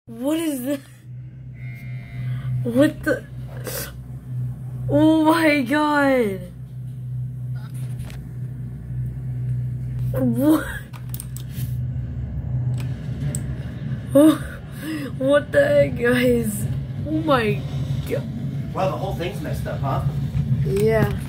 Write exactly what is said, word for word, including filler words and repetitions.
What is this? What the? Oh my god! What? Oh, what the heck, guys? Oh my god. Well, the whole thing's messed up, huh? Yeah.